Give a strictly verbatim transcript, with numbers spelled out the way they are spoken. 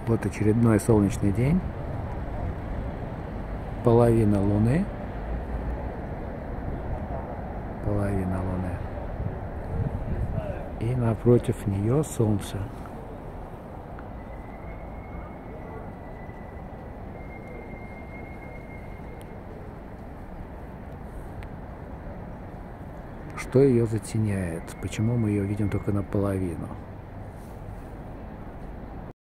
Вот очередной солнечный день. Половина Луны. Половина Луны. И напротив нее Солнце. Что ее затеняет? Почему мы ее видим только наполовину?